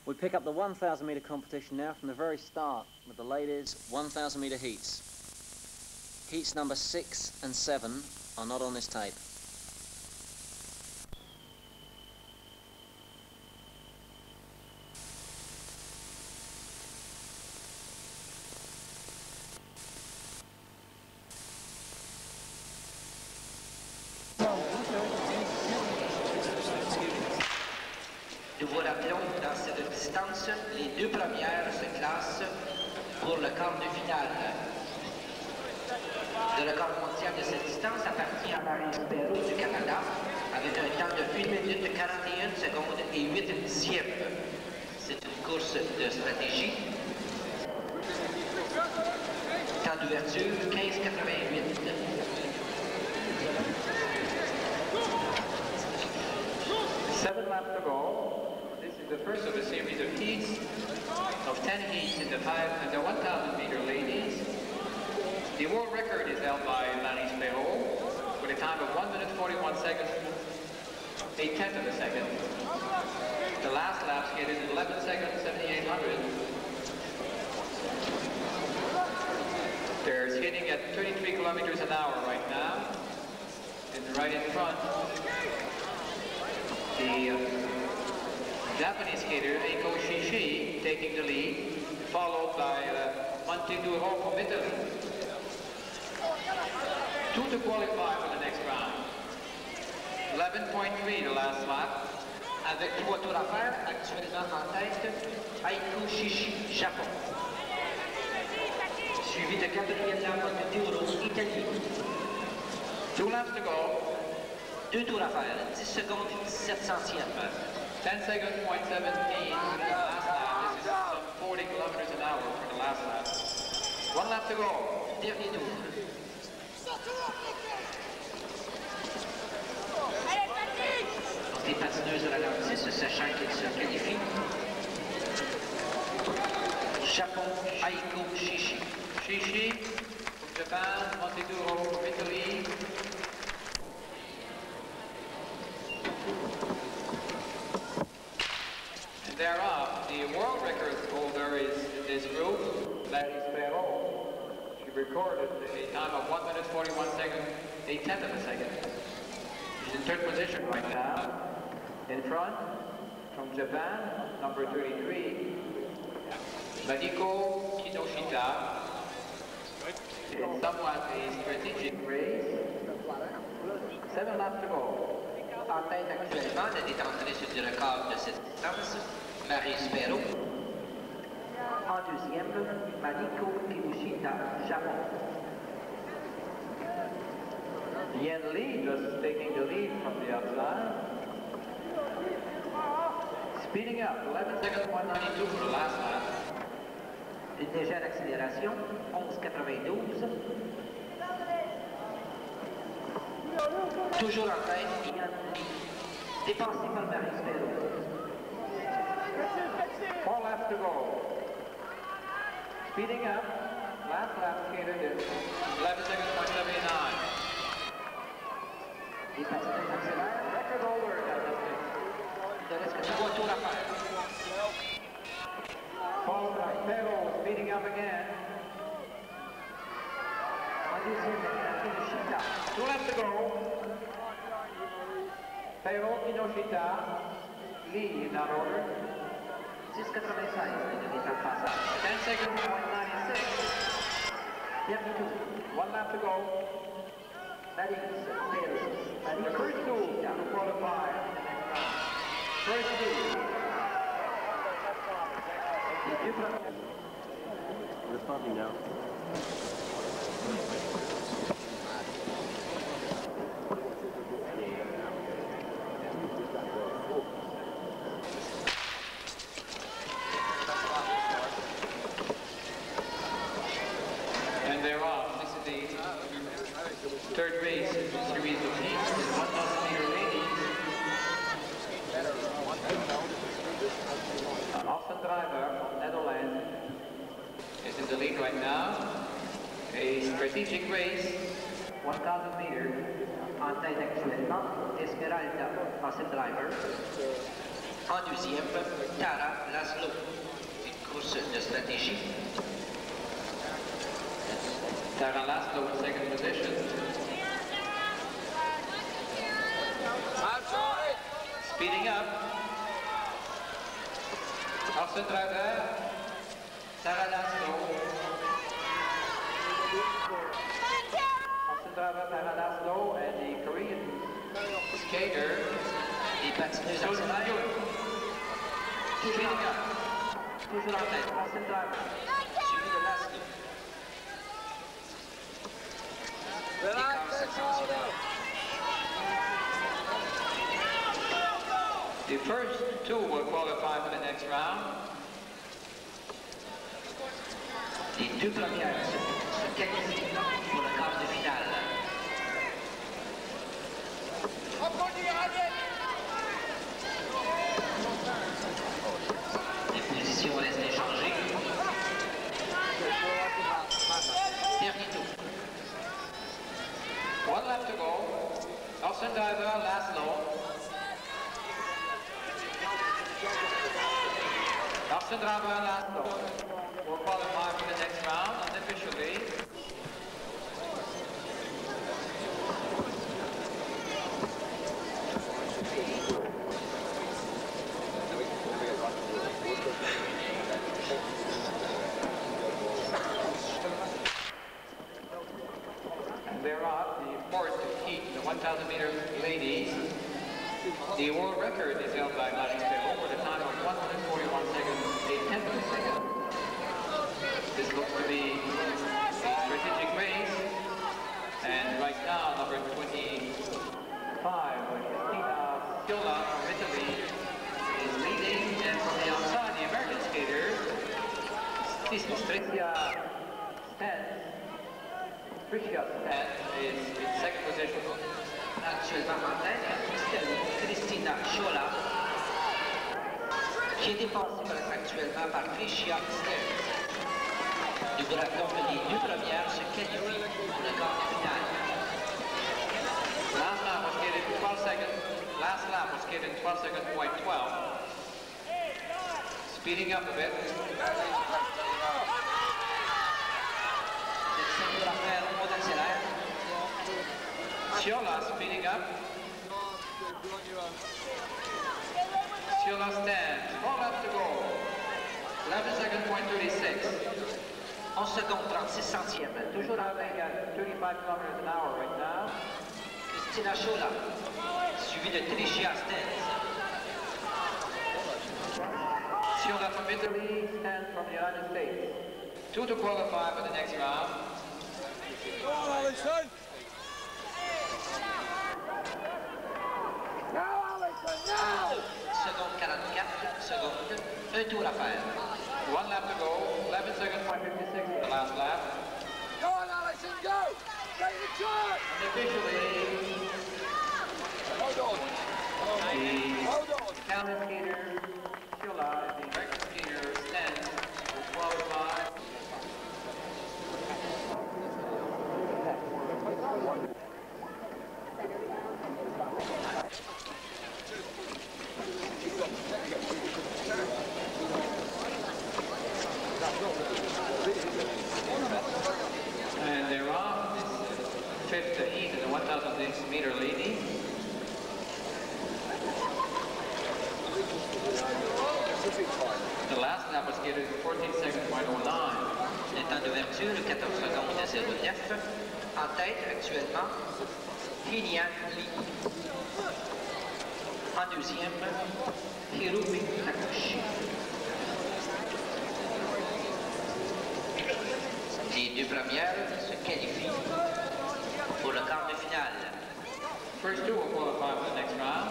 We pick up the 1,000 metre competition now from the very start with the ladies' 1,000 metre heats. Heats number 6 and 7 are not on this tape. Nous vous rappelons, dans cette distance, les deux premières se classent pour le quart de finale. Le record mondial de cette distance appartient à Barraldinho du Canada, avec un temps de 1 minute 41 secondes et 8 dixièmes. C'est une course de stratégie. Temps d'ouverture 15,88. 7 laps to go. This is the first of a series of heats, of 10 heats in the 1,000 meter ladies. The world record is held by Barraldinho with a time of 1 minute 41 seconds, 1/10 of a second. The last lap skated in 11 seconds, 7,800. They're skating at 33 kilometers an hour right now. And right in front, the Japanese skater Eiko Shishi taking the lead, followed by MONTREAL from Italy. Two to qualify for the next round. 11.3 the last lap. Avec 3 tours à faire, actuellement en tête, Eiko Shishi, Japon. Suivi de 4e lap MONTREAL, Italie. 2 laps to go. 2 tours à faire, 10 secondes et 17 centièmes. 10 seconds, 0.17 for the last lap. This is some 40 kilometers an hour for the last lap. 1 lap to go. Dernier tour. Les patineuses ralentissent, sachant qu'ils se qualifient. Japon, Eiko Shishi. Shishi from Japan, MONTREAL from Italy. And thereof, the world record holder is in this group, Barraldinho. She recorded a time of 1 minute 41 seconds, 1/10 of a second. She's in third position right now. In front, from Japan, number 33, Mariko Kinoshita. It's somewhat a strategic race. 7 laps to go. En tête actuellement, la détentrice du record de cette distance, Barraldinho. En deuxième, Mariko Kinoshita, Japon. Yen Lee just taking the lead from the outside. Speeding up, 11 seconds, 192 for the last lap. Une légère accélération, 11,92. Toujours en tête, Yen Lee. Dépassé par Barraldinho. 4 laps to go. Speeding up, last lap skated in 11 seconds, 0.79. Les patineuses accélèrent. Record holder at that distance. Il ne reste que 3 tours à faire. Barraldinho speeding up again. En deuxième, Kinoshita. 2 laps to go. Barraldinho, Kinoshita, Lee in that order. 10,96 de l'état de passage. 10 seconds, 0.96. Dernier tour. 1 lap to go. The first two to qualify in the next round. First two. We're stopping now. And they're off. This is the third race in the series of heats. The 1,000 meter ladies. Austin Driver from Netherlands is in the lead right now. A strategic race, 1,000 meters. En tête actuellement, Esmeralda, Austin Driver. En deuxième, Tara Laszlo. Une course de stratégie. Tara Laszlo in second position. Speeding up. Hudson driver. Tara Laszlo. Hudson driver Tara Laszlo and the Korean skater. Les patineuses en Susan Yun. Speeding up. toujours en tête. Hudson driver. Suivi de Laszlo. Écart s'accentue. The first two will qualify for the next round. Les deux premières se qualifient pour le quart de finale. Les positions restent inchangées. Dernier tour. One lap to go. Hudson driver Laszlo. Hudson driver Laszlo will qualify for the next round unofficially. And thereof, the fourth heat, the 1,000 meter ladies. The world record is held by MONTREAL with a time of 141 seconds, 8/10 of a second. This looks to be a strategic race. And right now, number 25, Christina Sciola from Italy, is leading. And from the outside, the American skaters, Tricia Stan is in second position. Actuellement en tête, Christina Sciola, qui est dépassée actuellement par Tricia Stan. Nous rappelons que les deux premières se qualifient pour le quart de finale. Last lap was skated in 12 seconds. Last lap was skated in 12 seconds, point 12. Speeding up a bit. C'est à faire au mot d'accélère. Sciola speeding up. Sciola stands. 4 laps to go. 11 seconds, point 36. 11 secondes 36 centièmes. Toujours traveling at 35 kilometers an hour right now. Christina Sciola, suivi de Tricia Stan. Sciola from Italy, Stan from the United States. Two to qualify for the next round. Seconde 44 secondes. Un tour à faire. 1 lap to go. 11 seconds, point 56 for the last lap. Go on, Alison, go! Take the charge! And officially, Hold on. the Italian skater Sciola and the American skater Stan will qualify. And they're off. This fifth heat in the 1,000 meter lady. The last lap was skated in 14 seconds, point 09. Le temps d'ouverture, 14 secondes 09. En tête actuellement, Hylian Lee. En deuxième, Hirumi Takushi. Les deux premières se qualifient pour le quart de finale. First two will qualify for the next round.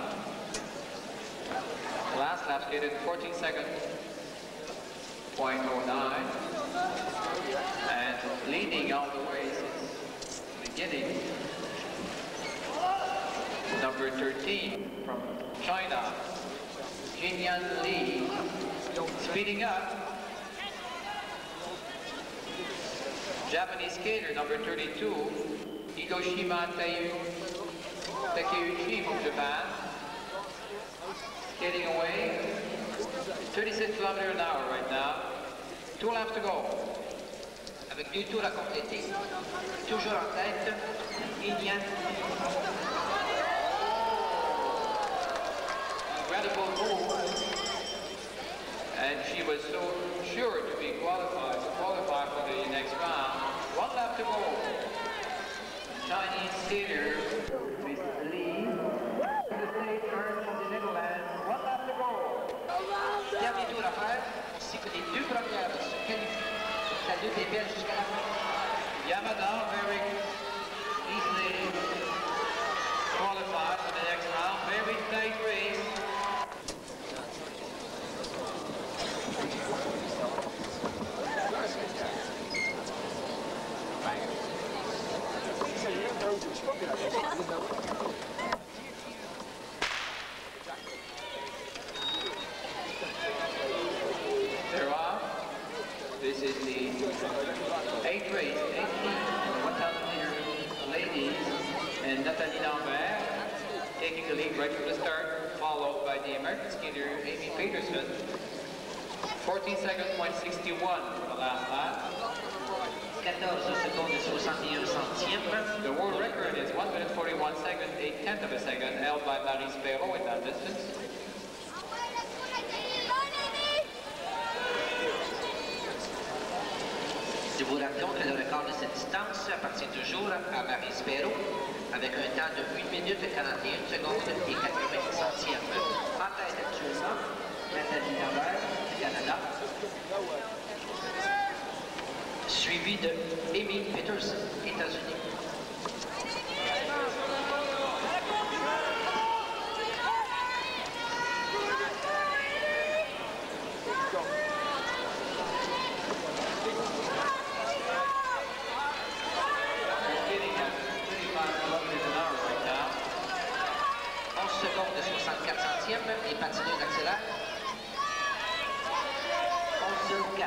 Last lap skated in 14 seconds, point 09. And leading all the way since the beginning, number 13 from China, Jinyan Li, speeding up. Japanese skater number 32, Hiroshima Takeuchi from Japan, skating away. 36 kilometers an hour right now. 2 laps to go. Avec 2 tours à compléter. Toujours en tête, Indian. Incredible move. And she was so sure to be qualified for the next round. 1 lap to go. Chinese skater, Miss Lee. The stage turn from the Netherlands. 1 lap to go. Dernier tour à faire. On sait que les 2 premières se qualifient. La lutte est belle jusqu'à la fin. Yamada very easily qualified for the next round. Very tight race. They're off. This is the 8th race, 8th heat in the 1,000 meter ladies, and Nathalie Lambert taking the lead right from the start, followed by the American skater Amy Peterson. 14 seconds, 0.61 for the last lap. 14 secondes et 61 centièmes. The world record is 1 minute 41 seconds, 8/10 of a second, held by Marie Sperot in that distance. Nous vous rappelons que le record de cette distance appartient toujours à Marie Sperot avec un temps de 1 minute 41 secondes et 80 centièmes. En tête actuellement, Nathalie Lambert du Canada, suivi de Amy Peterson, États-Unis. Secondes de 64 centièmes, les patineuses accélèrent. 11,04.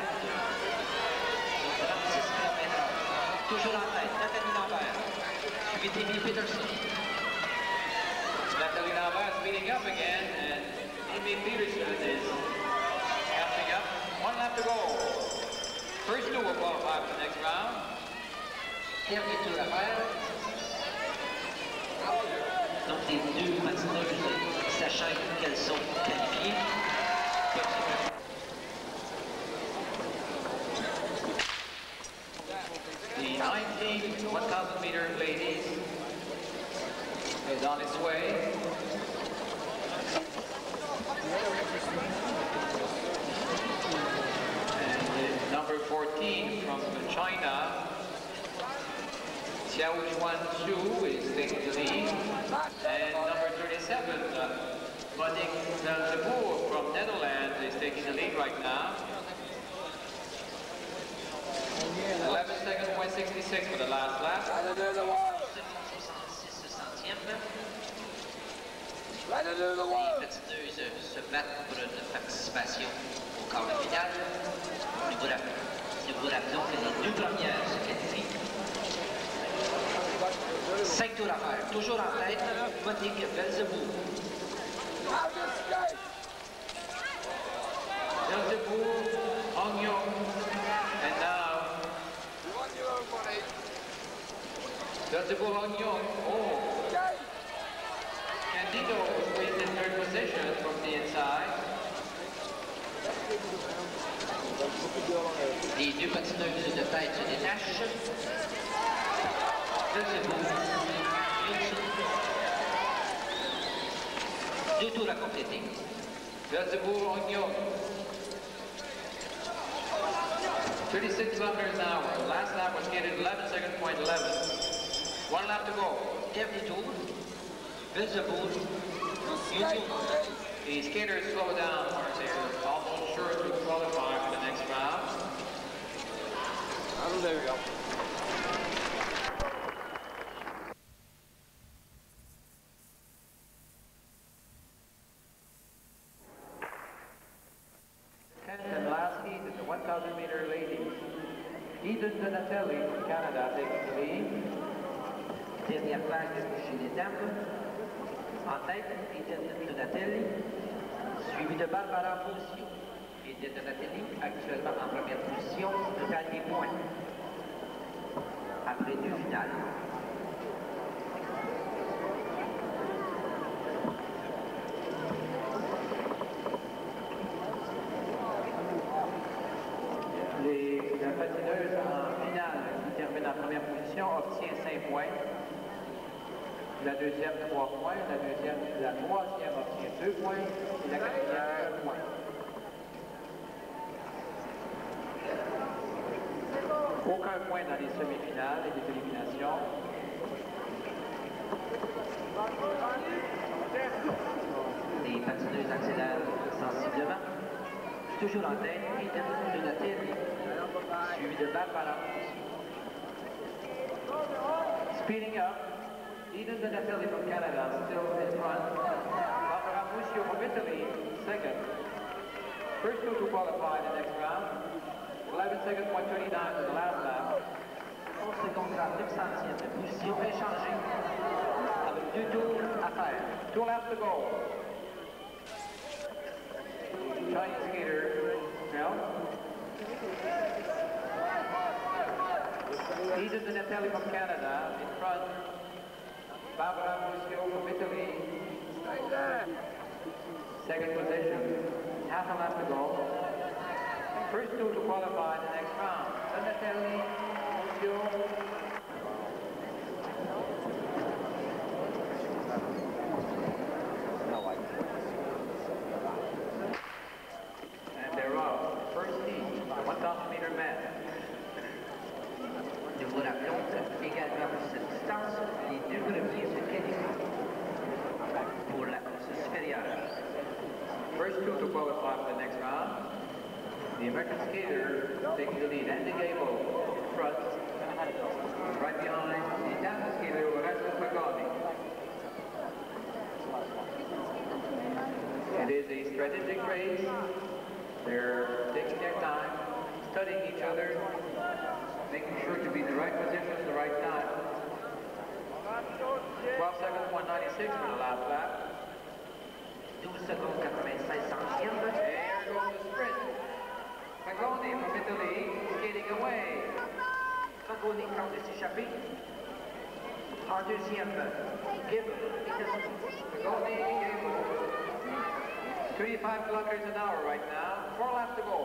36 km/h. Toujours en tête, Nathalie Lambert. Suivi d'Amy Peterson. Nathalie Lambert speeding up again, and Amy Peterson is catching up. 1 lap to go. First two will qualify for the next round. Dernier tour à faire. Donc les 2 patineuses, sachant qu'elles sont qualifiées, The 19 1,000 meter ladies is on its way. And number 14 from China, Xiao Juan Zhu is taking the lead, and number 37, Monique Velzeboer from Netherlands is taking the lead right now. 11 seconds, 0.66 for the last lap. 66 centièmes. Les patineuses se battent pour une participation au quart de finale. Nous vous rappelons que les 2 premières se qualifient. 5 tours à faire. Toujours en tête, Monique Velzeboer. Velzeboer, Hong Yong, and now Velzeboer, Hong Yong. Oh, Candido is in 3rd position from the inside. Les 2 patineuses de tête se détachent. Velzeboer, 2 tours à compléter. Velzeboer, Hong Yong. 36 kilometers an hour. Last lap was skated 11 seconds, 0.11. 1 lap to go. Dernier tour. Velzeboer, Union. The skaters slow down or they're almost sure to qualify for the next round. Oh, there we go. And last heat is the 1,000 meter ladies. Eden Donatelli from Canada taking the lead. Dernière vague chez les dames. En tête, Eden Donatelli. suivi de Barraldinho et de Donatelli, actuellement en première position, total des points. Après deux finales. La patineuse en finale qui termine en première position obtient 5 points. La deuxième, 3 points. La troisième obtient 2 points. Et la quatrième, 1 point. Aucun point dans les semi-finales et les éliminations. Les patineuses accélèrent sensiblement. Toujours en tête, et de Donatelli, suivi de Barraldinho. Speeding up. Eden Donatelli from Canada still in front. Barraldinho from Italy, second. First two to qualify the next round. 11 seconds, 1:39 to the last lap. 11 secondes 39 centièmes de position échangée avec 2 tours à faire. 2 laps to go. Chinese skater now. Eden Donatelli from Canada in front. Barraldinho from Italy. Second position. Half a lap to go. First two to qualify the next round. Donatelli, Lucio. And they're off. First heat, the 1,000-meter men. Nous vous rappelons également pour cette distance, les deux premiers se qualifient pour la course supérieure. First two to qualify for the next round. The American skater taking the lead, Andy Gable in front. Right behind, the Italian skater, Barraldinho. It is a strategic race. They're taking their time, studying each other, making sure to be in the right position at the right time. 12 seconds, 1:96 for the last lap. 12 secondes 96 centièmes. There goes the sprint. Pagoni from Italy, skating away. Pagoni tente de s'échapper. En deuxième, Gable, États-Unis. Pagoni, Gable. 35 kilometers an hour right now. 4 laps to go.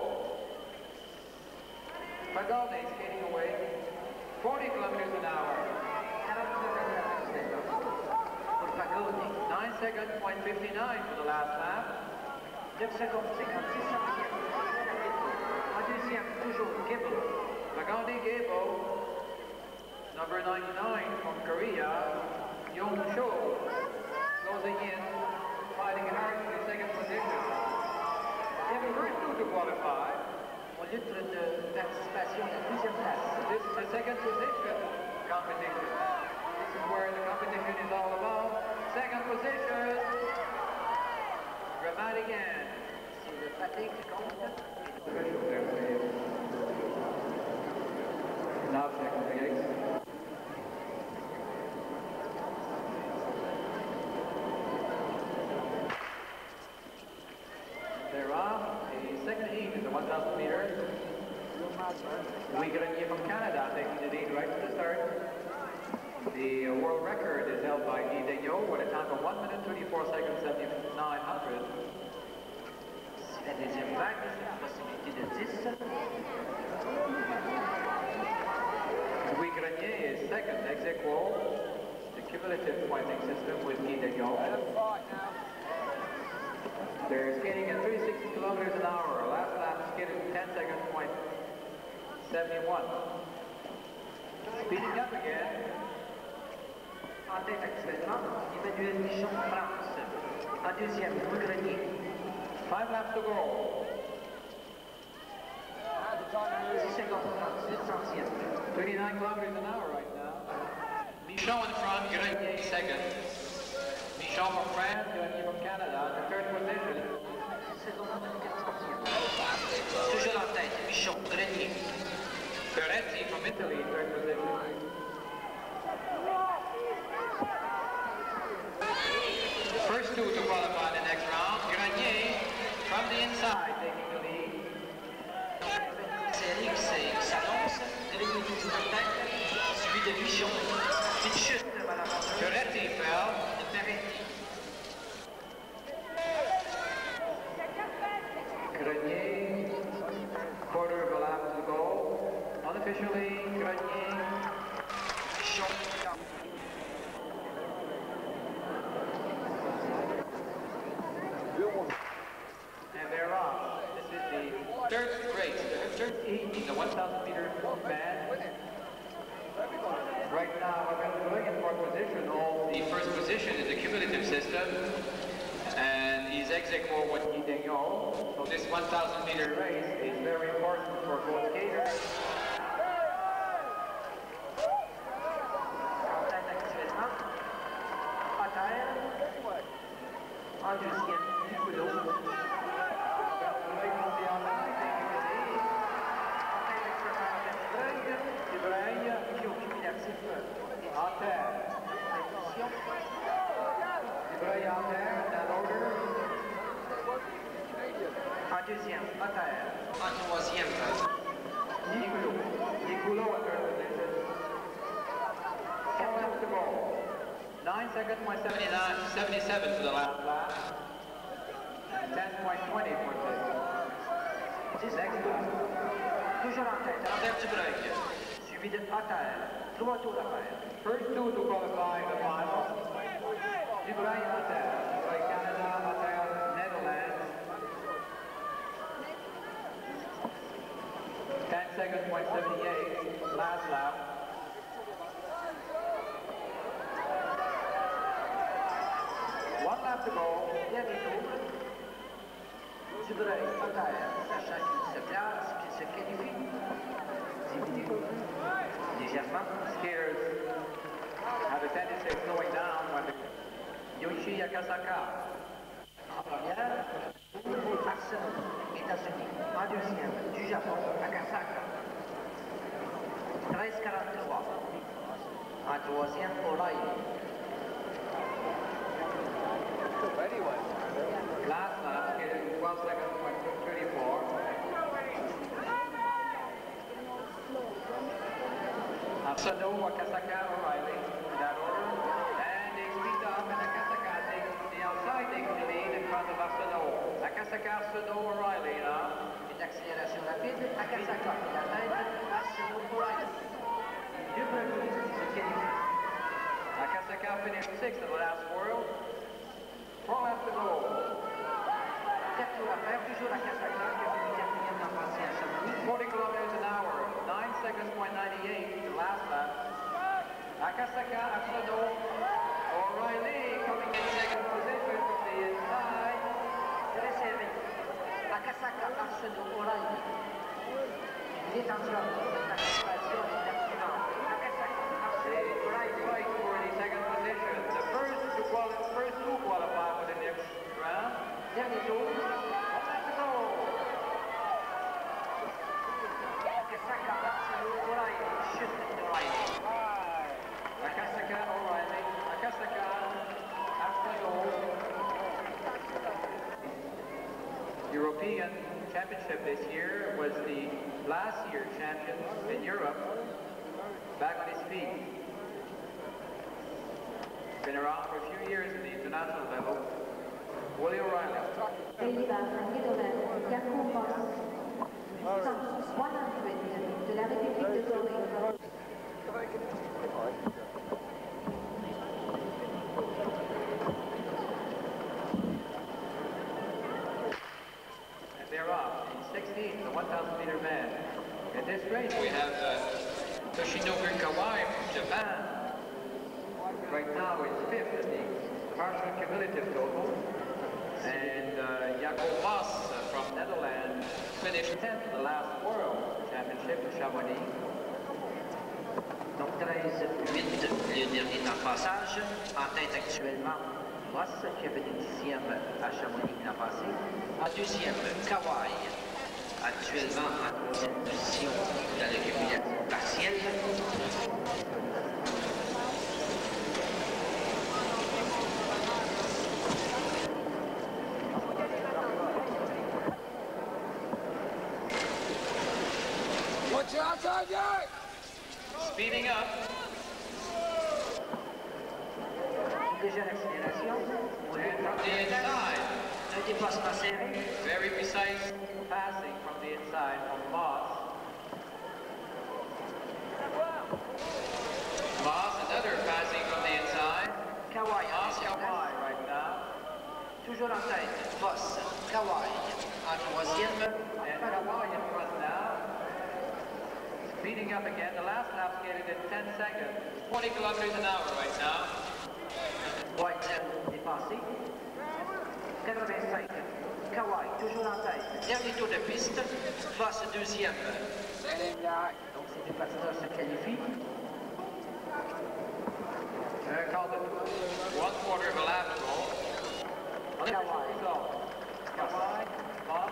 Pagoni skating away. 40 kilometers an hour. 40 km/h pour Pagoni. 9 seconds, 0.59 for the last lap. 9 secondes 56 centièmes. En deuxième, toujours Gable. Pagoni, Gable. Number 99 from Korea, Young Cho. Closing in, fighting hard for the second position. The first two to qualify. Au litre de participation à la deuxième place. This is the second position competition. This is where the competition is all about. Second position. Dramatic end. C'est le pratique qui compte. Now checking the gates. They're off. The second heat is the 1,000 meters. Grenier from Canada taking the lead right to the start. The world record is held by Guy Daigneault with a time of 1 minute 34 seconds 79 hundredths. C'est la deuxième vague, c'est une possibilité de 10. Louis Grenier is second, ex aequo, the cumulative pointing system with Guy Daigneault. They're skating at 360 kilometers an hour. Last lap skated 10 seconds, 0.71. Speeding up again. En tête actuellement, Emmanuel Michon, France. En deuxième, Louis Grenier. 5 laps to go. 6 secondes 38 centièmes. 39 kilometers an hour right now. Michon in front, Grenier second. Michon from France, Grenier from Canada in the third position. 6 secondes 34 centièmes. Toujours en tête, Michon, Grenier. Ferretti from Italy, third position. First two to qualify the next round. Grenier inside, taking the lead. Série qui s'annonce, avec le double en tête, suivi de Michon. Une chute de Barraldinho. Coretti fell. De Peretti. Grenier, quarter of a lap to go. Unofficially, Grenier. Michon. And they're off. This is the third race, the third heat in the 1,000 meter band. Right now, we're going in fourth position. The first position in the cumulative system, and he's ex aequo with Guy Daigneault. So this 1,000 meter race is very important for both skaters. En tête actuellement. À terre. En deuxième, Nicolas. En tête actuellement, Dubreuil, qui occupe cumulatif. en terre. Attention. Dubreuil en terre, that order. En deuxième, à terre. En troisième, Nicolas in third position. 4 To go. 9 seconds, 77 for the last lap. 10.20 for the next lap. Toujours en tête, Albert Dubreuil. Suivi de à terre. 3 tours à faire. First two to qualify the final. Dubreuil en terre. Dubreuil Canada, en terre, Netherlands. 10 seconds, 0.78, last lap. One lap to go. Dernier tour. Dubreuil à terre, sachant qu'il se place, qu'il se qualifie. Diminue légèrement. Skaters have a tendency of slowing down when the Yoshi Akasaka. En première, Arsenal, États-Unis. En deuxième, du Japon, Akasaka. 13,43. En troisième, O'Reilly. Last lap, skated 12 seconds, 34. Sano, Akasaka, O'Reilly, in that order. And they speed up, and Akasaka takes the outside, takes the lead in front of Sano. Akasaka, Sano, O'Reilly now. Une accélération rapide, Akasaka et la tête, Arsenal, O'Reilly. Deux premiers se qualifient. Akasaka finished 6th in the last world. 4 laps to go. 4 tours à faire, toujours Akasaka qui a fini quatrième l'an passé à Chamonix. 40 kilometers an hour, 9 seconds, 0.98, the last lap. Akasaka, Arsenault, O'Reilly coming in second position from the inside. Très serré. Akasaka, Arsenal, O'Reilly. Il est en train de participation et d'accident. Akasaka, Arsenal, O'Reilly. Fight for the second position. The first two qualify for the next round. Dernier tour. 1 lap to go. Akasaka, Arsenal, O'Reilly. Chute d'O'Reilly. Akasaka, O'Reilly. Akasaka, Arsenault. European Championship this year was the last year champion in Europe, back on his feet. Been around for a few years at the international level. Willie O'Reilly. Deriva Netherlands, Jacob Boss. Distance 100 de la République de Corée. And they're off in 16th, the 1,000 meter man. In this race we have Toshinobu Kawai from Japan. Right now it's 5th in the partial cumulative total. And Jacob Voss from Netherlands finished 10th in the last World Championship in Chamonix. Donc 13,8 le dernier temps de passage. En tête actuellement, Voss qui a fini 10e à Chamonix l'an passé. En deuxième, Kawai, actuellement en troisième position dans le cumulatif partiel. Speeding up. Déjà l'accélération. And from the inside. Un dépassement serré. Very precise passing from the inside from Moss. Moss, another passing from the inside. Kawai en Moss, deuxième Kawai place. right now. Toujours en tête. Voss, Kawai en troisième. And Kawai in front now. Speeding up again. The last lap skated in 10 seconds. 20 kilometers an hour right now. White dépassé. 85. Kawai toujours en tête. Dernier tour de piste. Voss deuxième. Donc ces deux patineurs se qualifient. Called it 1/4 of a lap to go. Kawai. Kawai, Moss.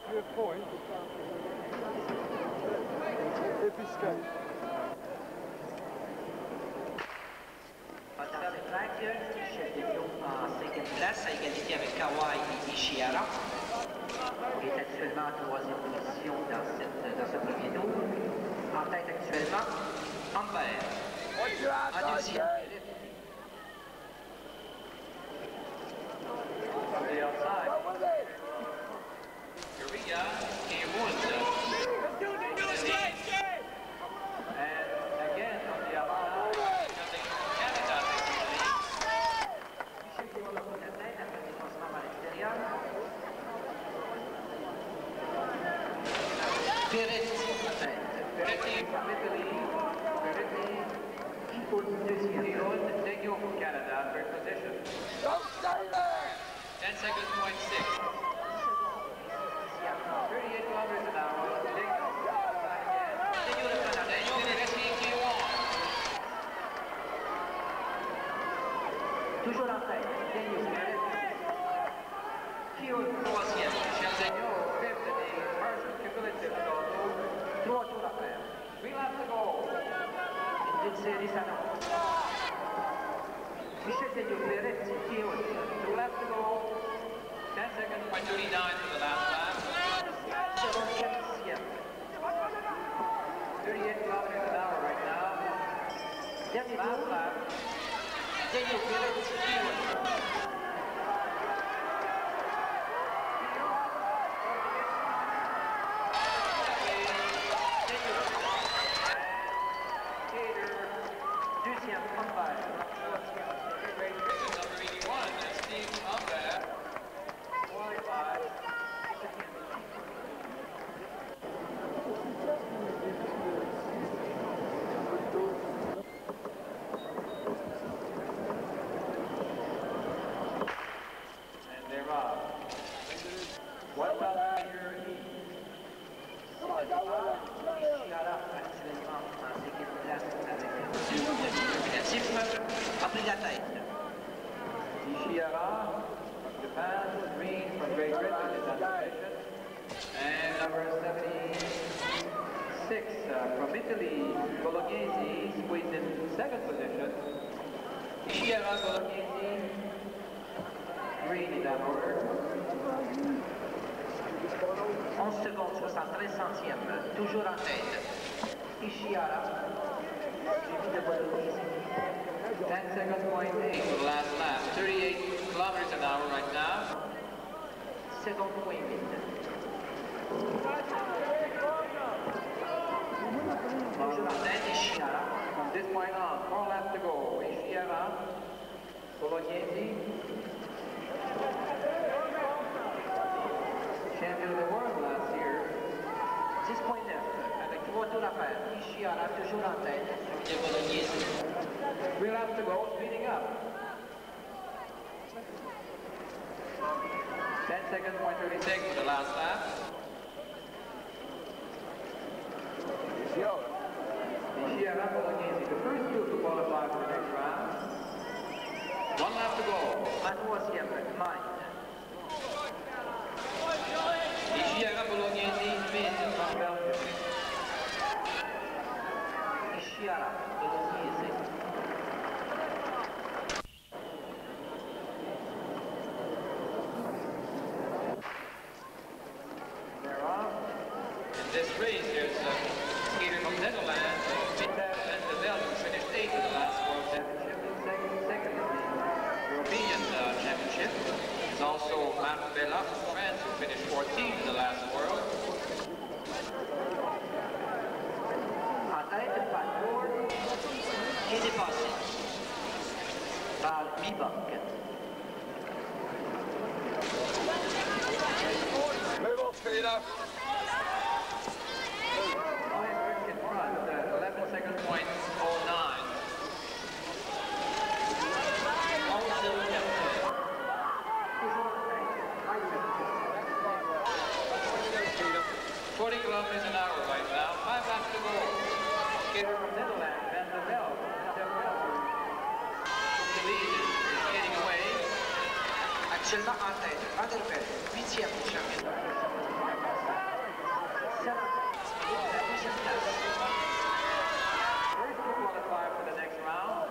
À travers les plaques, chef de groupe en 5e place, à égalité avec Kawai et Ishihara. Il est actuellement en 3e position dans ce premier tour. En tête actuellement, Amber. En deuxième, From the outside. Here we go. K1. And again from the outside. Canada takes the lead. Michel Guillaume a pris la tête après le dépassement à l'extérieur. Perret en tête. Peretti from Italy. Peretti. Kipon deuxième. Leon Degio from Canada, third position. 10 seconds, 0.6. 38 kilometers an hour. Degio. Degio le Canada. Degio, Peretti, K1. Toujours en tête. Degio, Perret. Kipon troisième. Michel Degio, fifth in the partial cumulative total. 3 tours à faire. 3 laps to go. Une série s'annonce. Michel Degio, Perret, Kipon. 2 laps to go. 10 seconds, 0.39 for the last lap. Seconde quatrième. 38 kilometers an hour right now. Dernier Last tour. lap. Degio, Perret, Kipon. Deuxième, Amber. Great race, number 81, that's Steve Humbert. Qualified. And they're off. 1,000 meter each. Ishihara, actuellement en 5e place avec un a pris la tête. Ishihara from Japan, Green from Great Britain is on position. And number 76 from Italy, Bolognese, squeezed in second position. Ishihara, Bolognese, Green in that order. 11 secondes, 73 centièmes, toujours en tête. Ishihara, suivi de Bolognese. 10 seconds, 0.8 for the last lap. 38 kilometers an hour right now. Seconde point 8. Toujours en tête, Ishihara. From this point on, 4 laps to go. Ishihara, Bolognese, champion of the world last year. 10.9, avec 3 tours à faire. Ishihara, toujours en tête, suivi de Bolognese. 3 laps to go, speeding up. 10 seconds, 1:36 for the last lap. Ishihara, Bolognese, the first two to qualify for the next round. 1 lap to go. En troisième, Mind. Ishihara, Bolognese, mid from Belgium. Ishihara, Bolognese. They're off. In this race, there's from Netherlands, Peter van der Velde, who finished 8th in the last World Championship and second in the European Championship. There's also Marc Bella from France, who finished 14th in the last World. Athlète par Ford est dépassé par Bibok. Move on, Peter. In front, 11 seconds point 09. 40 kilometers an hour right now. 5 laps to go. Skater from Netherlands, Van der Velde. The lead is skating away. Actuellement en tête, Van der Velde, 8e du championnat. La deuxième place. First to qualify for the next round.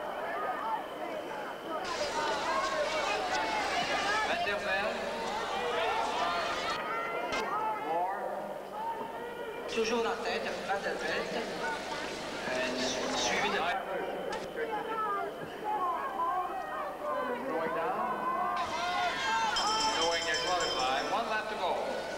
Van der Velde. Toujours en tête, Van der Velde, suivi de Going down. Going near qualify. 1 lap to go.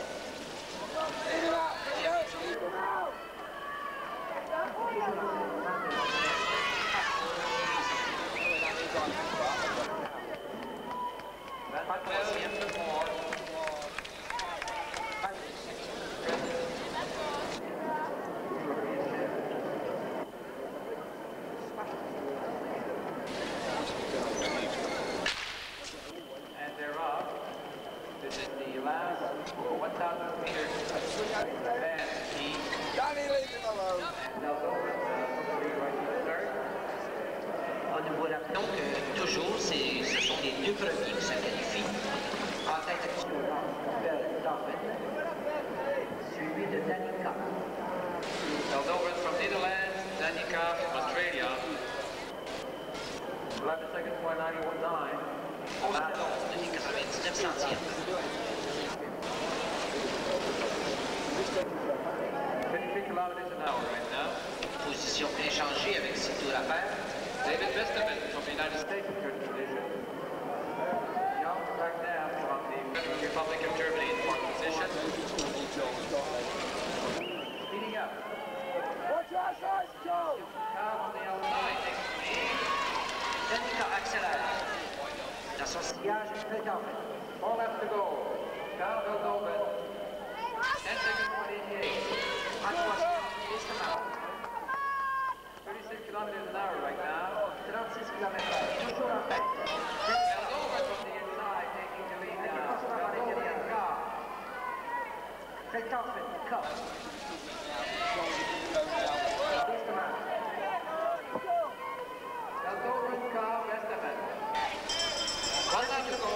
And they're up. This is the last 1,000 meters advance heat. Danny, leave him alone. And they'll go right to the third. nous vous rappelons que toujours, ce sont les deux premiers qui se qualifient. En tête actuellement, David, suivi de Danica. Moldova from Netherlands, Danica from Australia. 11 seconds, 191.9. 11 2,99 centièmes. 53 kilometers an hour right now. Position échangée avec 6 tours à faire. David Westerman from the United States in third position. Jan Ragnar from the Federal Republic of Germany in fourth position. Speeding up. Watch your eyes, go! Carl on the outside takes the lead. Danica accélère. Dans son sillage, David. 4 laps to go. Carl Veldoven. 10 seconds, 188. En troisième, Westerman. 36 kilometers an hour right now. 36 km/h. Toujours en tête. Veldoven from the inside taking the lead now. Veldoven and Carl. Verstappen, Cup. Westerman. Veldoven, Carl, Westerman. 1 lap to go.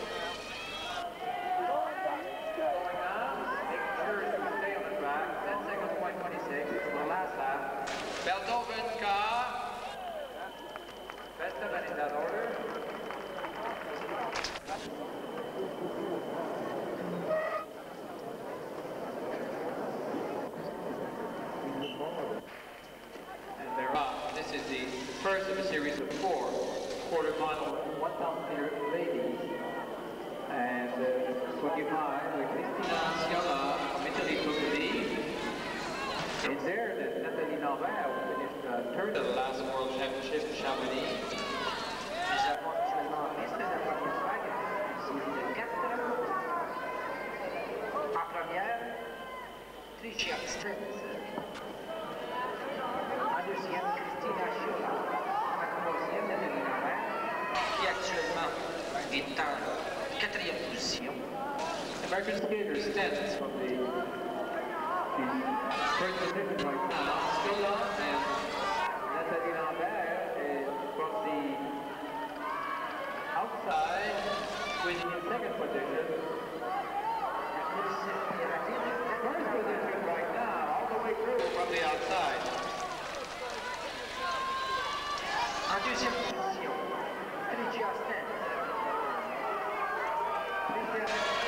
Going on. Making sure to stay on the track. 10 seconds, 126. The last lap. Veldoven, Carl. Westerman in that order. And they're up. This is the first of a series of 4 quarterfinal 1,000 meter ladies. And Swagibai with Cristina Scialla from Italy took the lead. It's there that Nathalie Narbert finished third at the last World Championship in Chamonix. Nous avons actuellement en piste la première vague, suivi de 4. En première, Tricia Stens. En deuxième, Cristina Scialla. En troisième, Nathalie Narbert, qui actuellement est en 4e position. American skater Stens from the first position right now. Scola and Nathalie Lambert is from the outside, winning in second position. First position right now, all the way through from the outside. En deuxième position, Tricia Stens.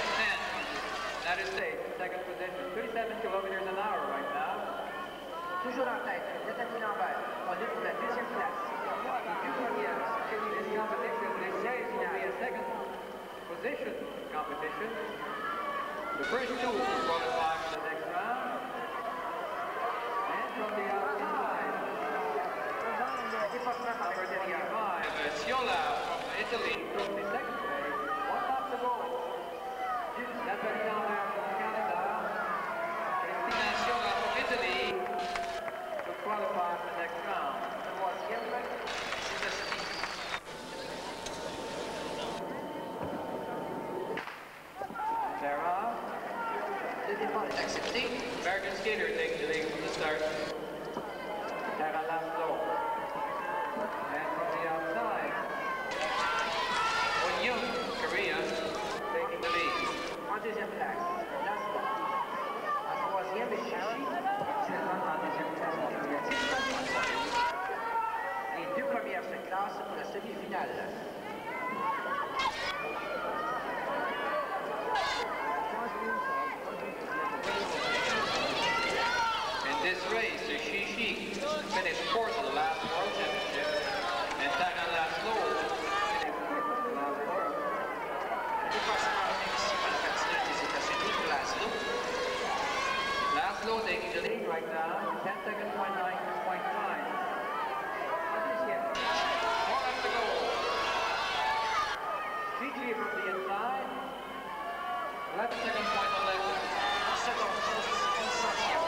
United States, second position, 37 kilometers an hour right now. Toujours en tête, Nathalie Lambert, en lutte pour la deuxième place. The two premières in this competition, this race will be a second position competition. The first two will qualify for the next round. And from the outside, number 35, Siola from Italy from the second place. One lap to go. Nathalie Lambert from Canada. Cristina Siola from Italy to qualify for the next round. Sarah. Le départ est accepté. American skater taking the lead from the start. Tara Laszlo. And from the outside, Won Young, Korea, taking the lead. En deuxième place, Laszlo. En troisième, Chichi, actuellement en deuxième place cumulative. Les deux premières se classent pour la semi-finale. In this race, the Shishi finished fourth in the last World Championship, and Tara Laszlo finished fifth in the last World. Dépassement réussi par le patineur des États-Unis pour Laszlo. Laszlo taking the lead right now, 10 seconds, 0.9. Deuxième. 4 laps to go. Gigi from the inside, 11 seconds, 0.11. En seconde, 11 centièmes.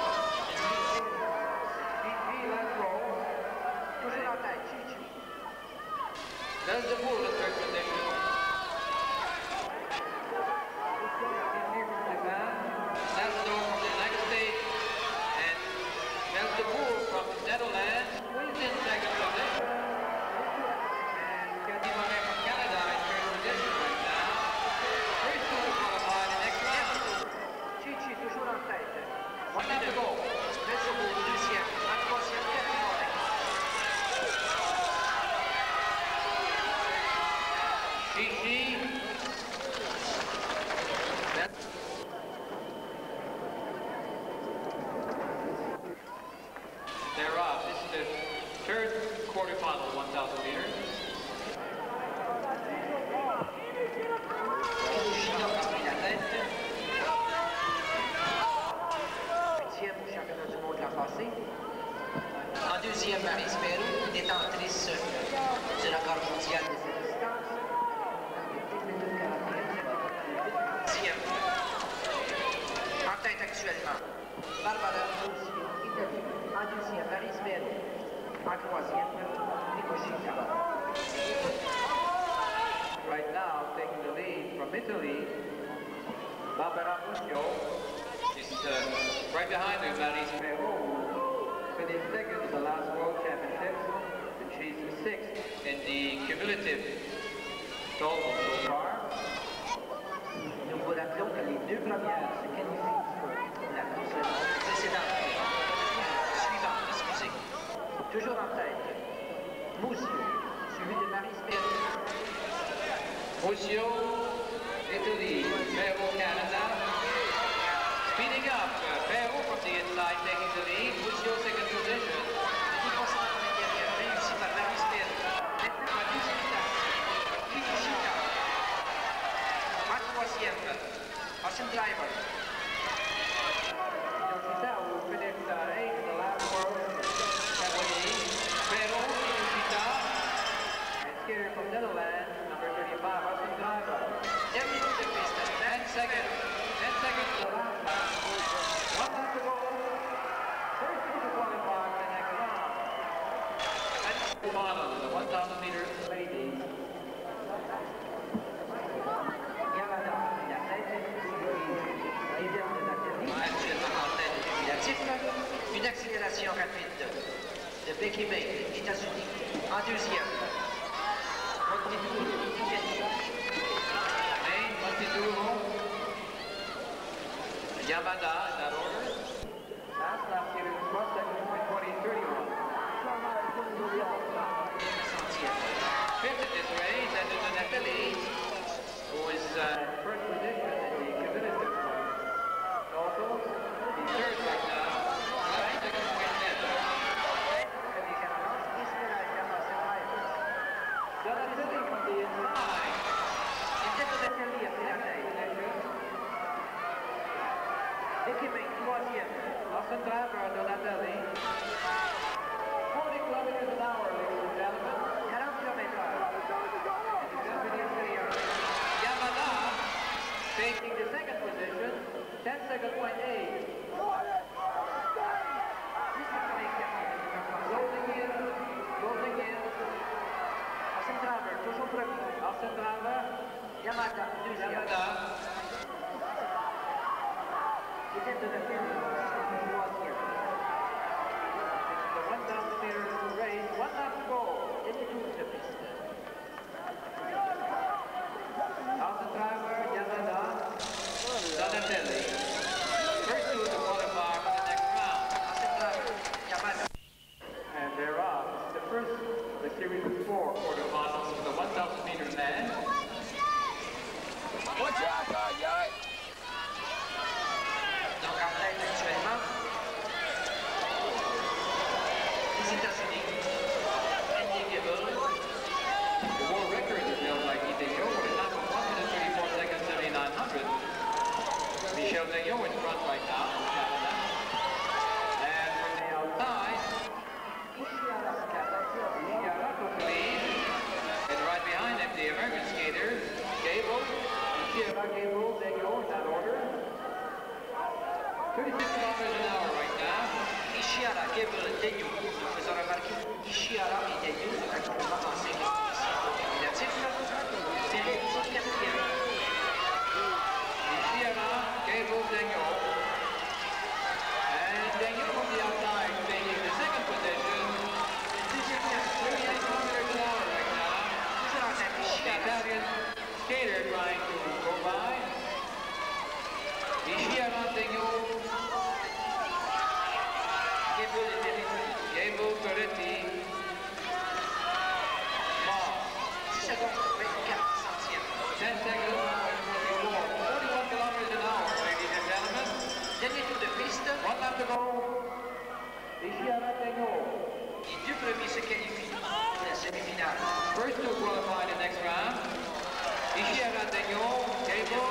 Gigi, Laszlo. Toujours en tête, Chichi. There's the bull in third position. Gigi from Japan, Laszlo from the United States, and there's the bull from the Netherlands, who's in second position. And Cathy Monet from Canada in third position right now. First two will qualify the next round. Chichi, toujours en tête. 1 lap to go. Mezzobou, deuxième. En troisième, Cathy Monet. Gigi. They're off. This is the third quarterfinal 1,000 meters. China a pris la tête. Huitième au championnat du monde l'an passé. En deuxième, Marie Spero, détentrice du record mondial de cette distance. Dixième. En tête actuellement, Barraldinho, Italie. En deuxième, Marie Spero. En troisième, China. Right now, taking the lead from Italy, Barraldinho is right behind her, Marie Spero. Finished second in the last World Championships, and she's sixth in the cumulative total so far. Nous vous rappelons que les deux premières se qualifient pour la précédente. Suivante, excusez. Toujours en tête, Musio, suivi de Marie Spero. Musio, Italy, Spero, Canada. Speeding up, Spero from the inside taking the lead, Musio second position. Le dépassement à l'intérieur réussi par Marie Spero. Maintenant, en deuxième place, China. En troisième, Austin Driver. Yoshida will finish eighth in the last World Championship. Spero, Yoshida, and skater from Netherlands, number 35, Austin Driver. Dernier tour de piste, 10 seconds to the last lap. 1 lap to go. First two to qualify for the next round. That's the final in the 1,000 meters ladies. Yamada a pris la tête, leader de Nathalie. Actuellement en tête du cumulatif. Une accélération rapide de Becky May, États-Unis. En deuxième, Montreel, Italie. Main, Montreal, Yamada in that order. Last lap here is 12 seconds, 20:31. Centième. Fifth in this race, and it's Nathalie, who is first position in the cumulative total. He's third right now, 11 seconds, 0.10. chemin, troisième. Austin Driver, Donatelli. 40 kilometers an hour, ladies and gentlemen. 40 km/h. Yamada taking the second position, 10.8. Closing in. Austin Driver, toujours premier. Austin Driver, Yamada, deuxième. Yamada. Dizaine de troisième. The 1,000 meter race, 1 lap to go. Dernier tour de piste. Austin Driver, Yamada, Donatelli. First two to qualify for the next round. Austin Driver, Yamada. And they're off. This is the first of the series of 4 quarterfinals for the 1,000 meter men. Watch out, guys! Donc en tête actuellement, les États-Unis, Andy Gable. The world record is held by Guy Daillot with a time of 134 seconds, 7900. Michel Daillot in front right now from Canada. And from the outside, Ishihara took the lead. And right behind him, the American skater, Gable. Ishihara, Gable, Daillot in that order. 36 kilometers an hour right now. Ishihara, Gable, Daillot. Nous faisons remarquer Ishihara et Daillot sont actuellement en 5e position relative. C'est Reddy, 4e. Ishihara, Gable, Daillot. And Daillot from the outside taking the second position. 38 kilometers an hour right now. Toujours en tête, The Ishihara. Italian skater trying to go by. Ishihara, Daillot, Gable et Berretti. Gable, Berretti, Moss. 10 secondes, 24 centièmes. 10 seconds, 41 kilometers an hour, ladies and gentlemen. Dernier tour de piste. 1 lap to go. Ishihara, Daillot. Les deux premiers se qualifient pour la semi-finale. First to qualify the next round. Ishihara, Daillot, Gable,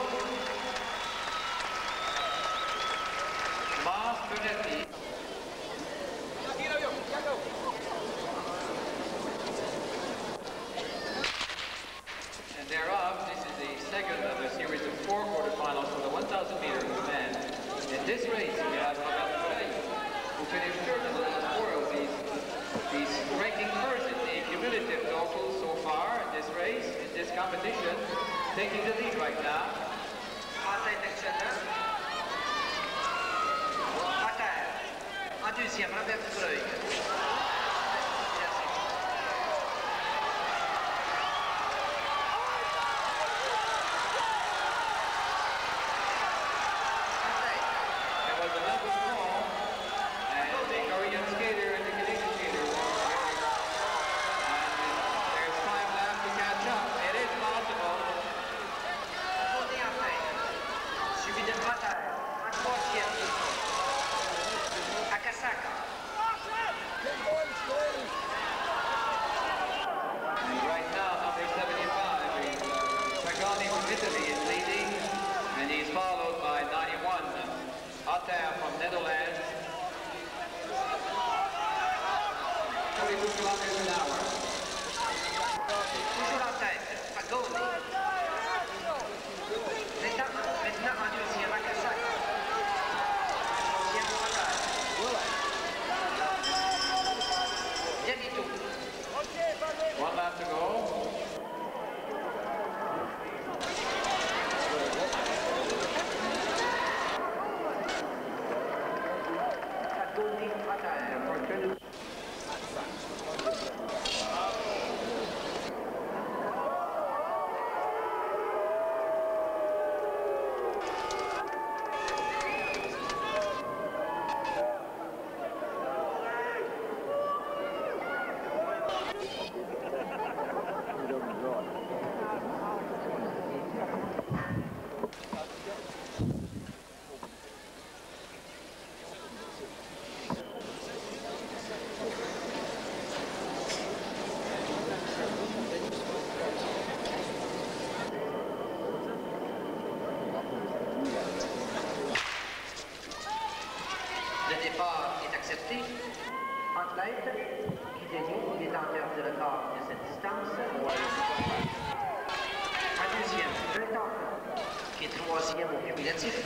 Moss, Berretti. And they're off. This is the second of a series of 4 quarterfinals for the 1,000 meter men. In this race, we have Barraldinho, who finished third in the last 4 of these ranking first in the cumulative total so far in this race, in this competition, taking the lead right now. En tête actuellement. À terre. En deuxième, Robert Dubreuil. There was a level fall, and the Korean skater and the Canadian skater were together. And there's 5 laps to catch up. It is possible. Opposé en tête. Suivi de Potter. En troisième. Akasaka. And right now, number 75 is Pagani from Italy is leading, and he's followed by 91, Otter from Netherlands. 42 kilometers an hour. Toujours en tête. Pagoni. Maintenant en deuxième, Akasaka. Troisième, Potter. Dernier tour. 1 lap to go. Pagoni, Potter. Le départ est accepté. Athlète qui désigne détenteur du record de cette distance. Un deuxième, Berton, qui est troisième au cumulatif.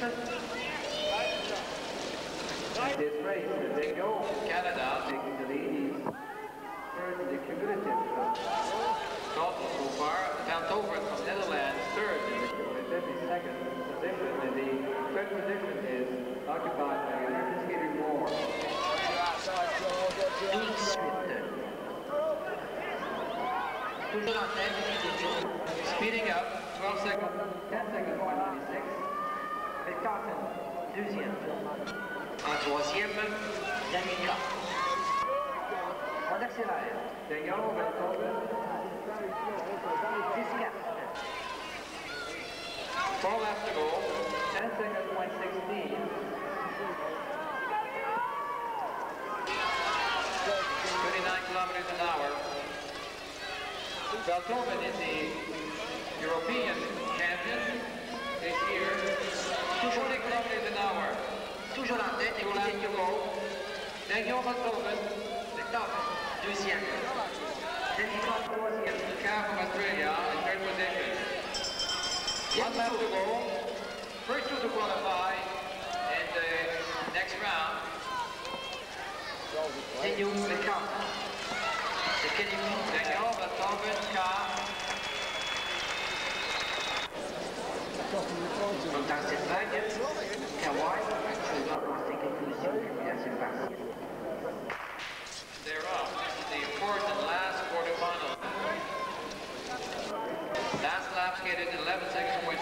This race, they go Canada taking the lead, third in the cumulative. Total so far, Vantoveren from Netherlands, third in the cumulative, the second position, and the third position is occupied by American skater Moore. 12-18. Toujours en tête, Speeding up, 12 seconds, 10 seconds, 196. Berton, deuxième. En troisième, Danica. On accélère. Daniel Vantoveren, 10-4. 4 laps to go, 10 seconds, 116. 39 kilometers an hour. Vantoveren is the European champion this year. 40 kilometers an hour. Toujours en tête, 2 laps to go. Daniel Vantoveren, Berton, deuxième. Danica, troisième. car from Australia, in third position. 1 lap to go. First two to qualify in the next round. Daniel Berton. Se qualifie. Daniel Vantoveren, car. Donc dans cette vague, Kawai, actuellement dans ses conclusions cumulatives partielles. They're up. This is the fourth and last quarterfinal. Last lap skated in 11 seconds, 1.35.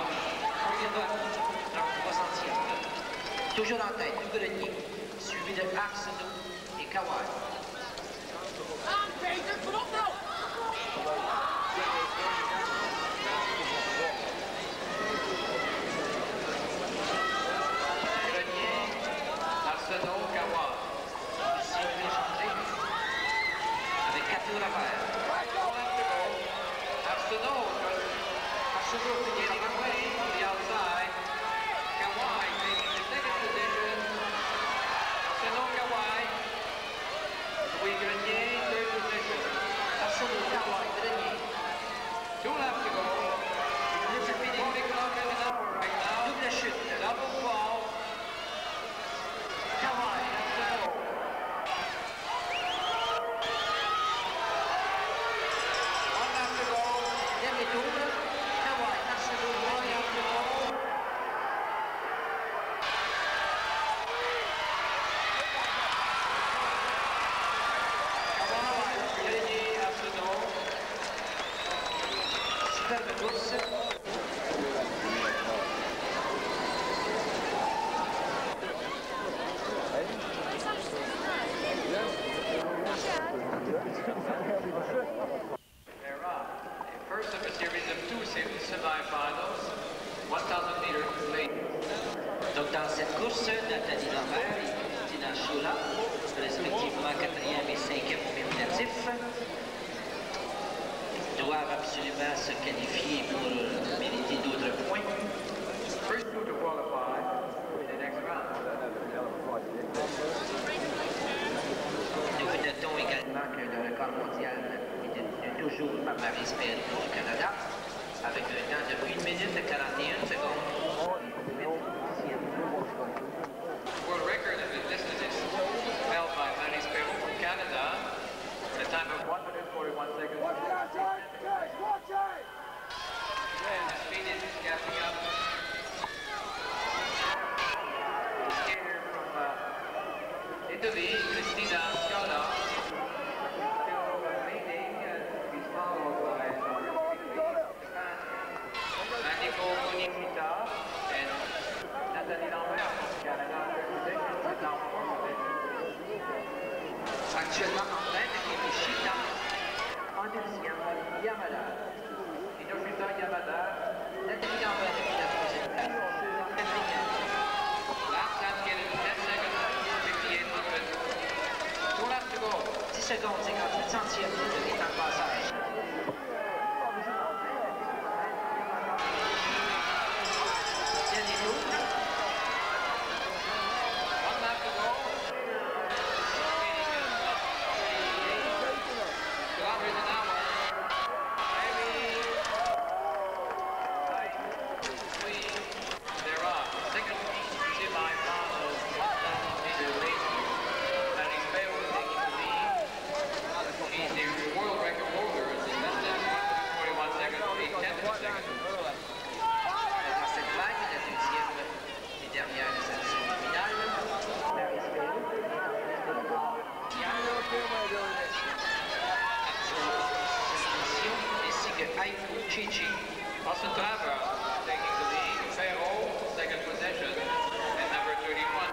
Donc 300e. Toujours en tête, Grenier, suivi de Arsenault et Kawai. Grenier, Arsenault, Kawai. Circuit changé avec 4 tours à faire. 4 laps to go. Arsenault getting away from the outside. Kawai taking the second position. Arsenault, Kawai. Louis Grenier, third position. Arsenault, Kawai, Grenier. 2 laps to go. 40 kilometers an hour right now. Double chute. Double fall. Kawai. Arsenault. 1 lap to go. Dernier tour. Kawai, Arsenault, Grenier. Kawai, Grenier, Arsenault. Superbe course. They're up. First of a series of two semifinals, 1,000 meters ladies. Donc dans cette course, Nathalie Lambert et Christina Choula, respectivement 4e et 5e au cumulatif, doivent absolument se qualifier pour mériter d'autres points. First two to qualify in the next round. Nous notons également que le record mondial est détenu toujours par Marie Spero du Canada, avec un temps de 1 minute et 41 secondes. World record of the distance is held by Marie Spero from Canada at a time of 1 minute 41 seconds. And the speed is gapping up. The skater from Italy, Christina Sciola, still leading, he's followed by Japan, Manico Bonifita, and Nathalie Lambert from Canada, third position, and now fourth position. Actuellement en train de réfléchir en deuxième, Yamada. Hinoshita Yamada, Nathalie Lambert depuis la troisième place. Quatrième. last time skated 10 seconds, 58 hundredths. 2 laps to go. 10 secondes, 58 centièmes de temps de passage. Dernier tour. 1 lap to go. Chichi. Austin Travers taking the lead. Ferro, second position. And number 31.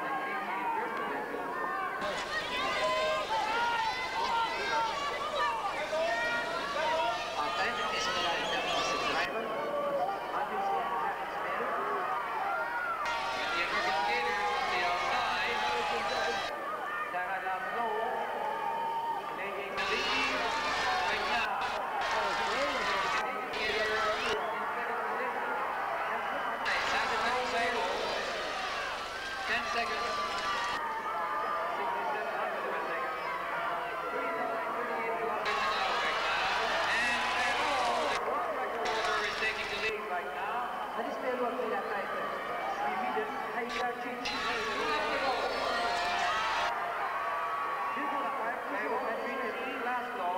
En tête, Esmeralda Austin Driver. En deuxième, Harry Spell. And the American skaters on the outside. Sarah Laszlo taking the lead right now. Ferro, 10 seconds. 67 hundredths of a second. 38 kilometers an hour right now. And Ferro, the world record holder, is taking the lead right now. Harry Spell a pris la tête, suivi de Haïda Chichi. Toujours la tête, Ferro, toujours la tête. Chichi, Laszlo.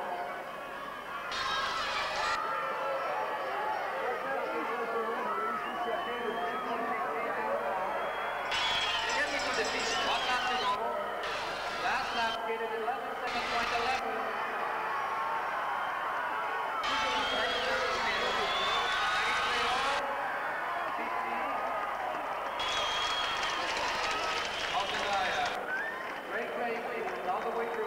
Getting to the piste. 1 lap to go. Last lap gated 11:7.11. Great race, all the way through.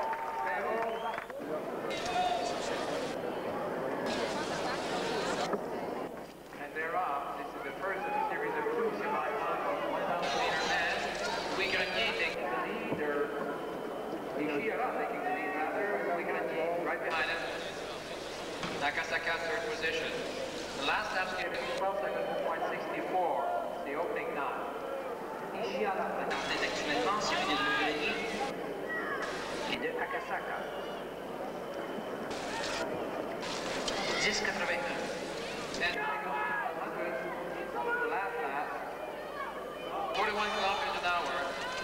And they're off. This is the first of a series of two semi-finals. 1,000-meter men. Grenier taking the lead, or Ishihara taking the lead, rather. Grenier right behind him. Nakasaka third position. The last lap skated 12 seconds, 1.64. The opening knot. Ishihara est actuellement suivi de Grenier et de Akasaka. 10,81. 10 seconds, 100. The last lap. 41 kilometers an hour.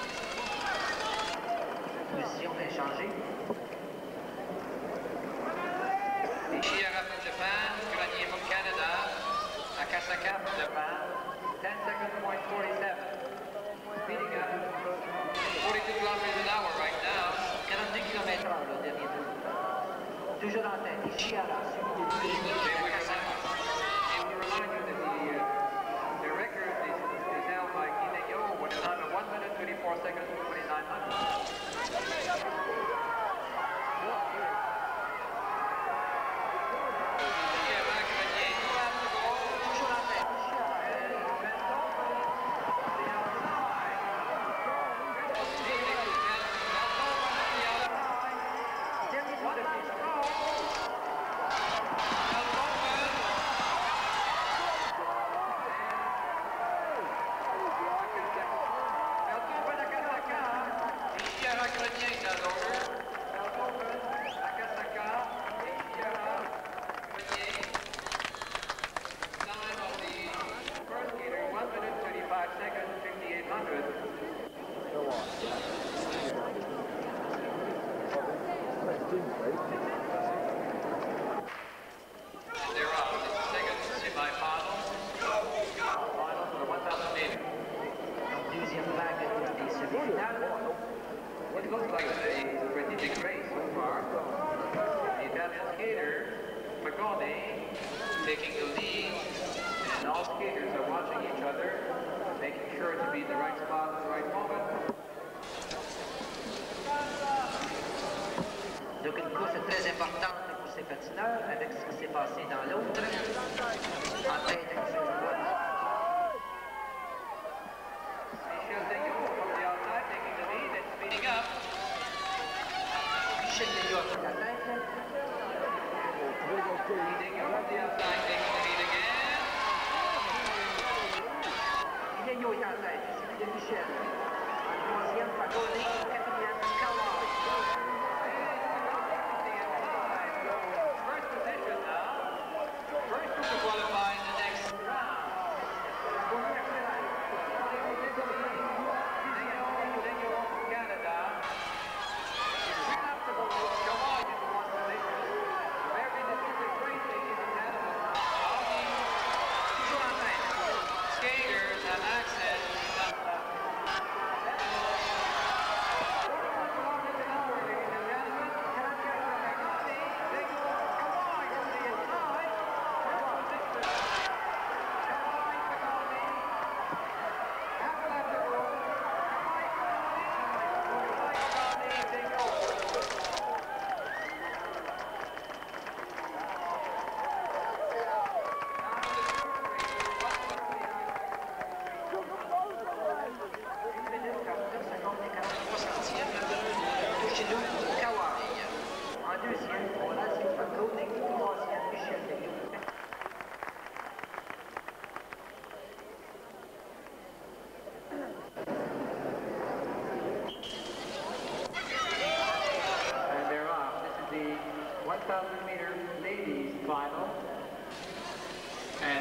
Position inchangée. Ishihara from Japan, Grenier from Canada, Akasaka from Japan, 10 seconds, 0.47. Speeding up, 42 kilometers an hour right now. 42 km/h le dernier tour. Toujours en tête, Ishihara, suivi de Grenier et Akasaka. And we remind you that the record is held by Kineyo with a time of 1 minute, 34 seconds, 29 hundredths. It looks like a strategic race so far. The Italian skater, Pagone, taking the lead, and all skaters are watching each other, making sure to be in the right spot at the right moment. Donc une course très importante pour ces patineurs avec ce qui s'est passé dans l'autre. En tête actuellement. Michel Degueux from the outside taking the lead and speeding up. Michel Degueux sur la tête. Degueux from the outside taking the lead again. Degueux est en tête, suivi de Michel. En troisième, Pagone, quatrième, Kawai. First position now. First to qualify in the next round. Degueux from Canada. Three laps to go. Kawai in one position. Very difficult racing in Canada. All the skaters have access to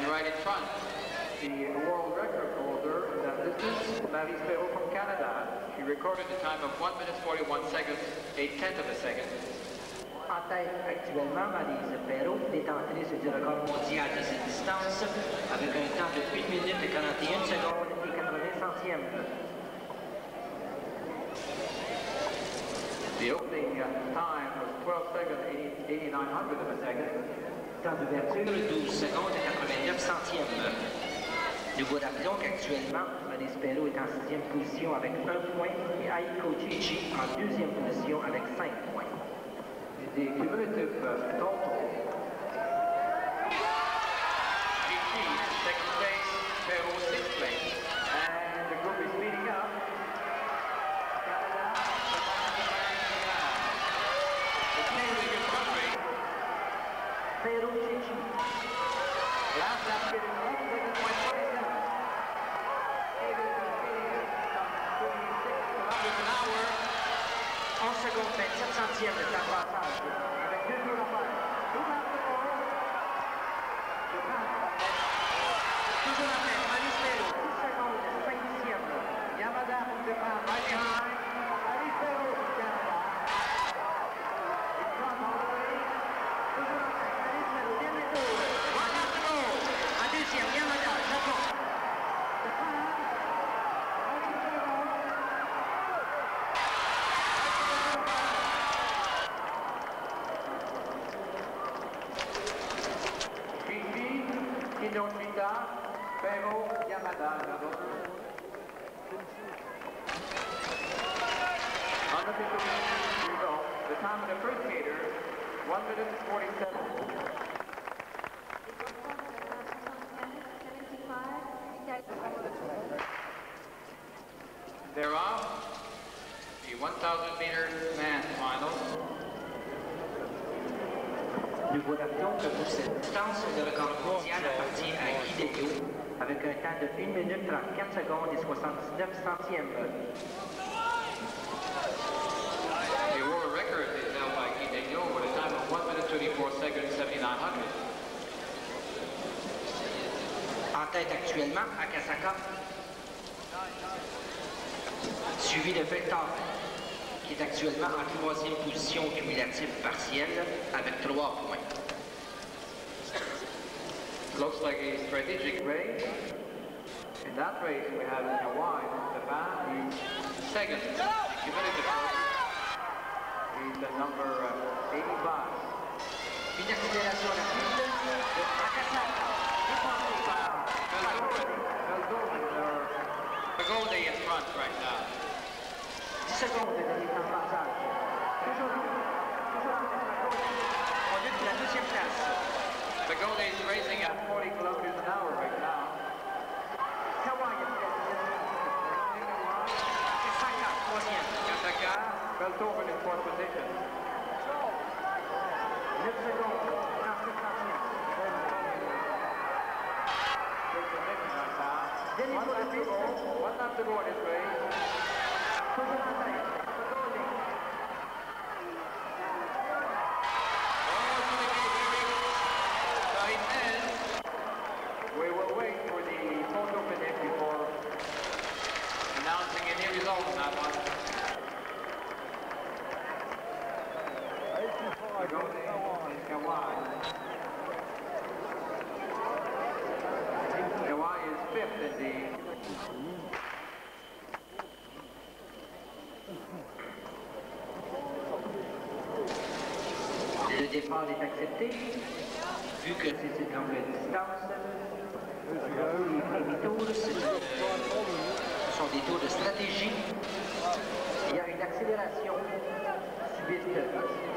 right in front, the world record holder in that distance, Marie Perrault from Canada. She recorded a time of 1 minute 41 seconds, 1/10 of a second. En tête actuellement, Maryse Perrault, détentrice du record mondial de cette distance, avec un temps de 1 minute 41 secondes et 80 centièmes. The opening time was 12 seconds, 8900 of a second. Temps d'ouverture, 12 secondes et 89 centièmes. Nous vous rappelons qu'actuellement, Maryse Perrault est en 6e position avec 1 point et WCH en 2e position avec 5 points. The cumulative total. Second place, Perrault 6th place. And the group is speeding up. Canada, it's nearly good country. WCH. Last lap speed is 1 second, 127. An hour. 11 secondes 27 centièmes de temps de passage. Avec 2 tours à faire. Toujours en tête, Maryse Perrault, 10 secondes, 5e. Yamada from Japan, right behind. Maryse Perrault from Canada. In front all the way. Toujours en tête, Maryse Perrault, dernier tour. 1 quart de seconde. En 2e, Yamada, Japon. Indochita, Perrault, Yamada, unofficial result. The time of the first skater, 1 minute 47. They're off. The 1,000 meter man final. Nous vous rappelons que pour cette distance, le record mondial appartient à Guy Deyo avec un temps de 1 minute 34 secondes et 79 centièmes. The world record is held by Guy Deyo with a time of 1 minute 34 seconds, 7,900. En tête actuellement, Akasaka, suivi de Felton, qui est actuellement en 3e position cumulative partielle avec 3 points. Looks like a strategic race. In that race, we have Hawaii, Japan, he's second. Cumulative. He's the number 85. Une accélération rapide de Akasaka, dépassé par Barraldinho in front right now. 10 secondes de dernier temps de passage. Toujours on lutte la 2e place. Barraldinho is racing at 40 kilometers an hour right now. Hawaii Akasaka, 3e. Kasaka, Beltoven in 4th position. 9 secondes, 37 centièmes. Dernier tour de piste. 1 lap to go in this race. Toujours en tête. Barraldinho. We will wait for the photo finish before announcing any result on that one. Kawai is 5th in the... Le départ est accepté, vu que c'est une longue distance. Les premiers tours, ce sont des tours de stratégie. Il y a une accélération subite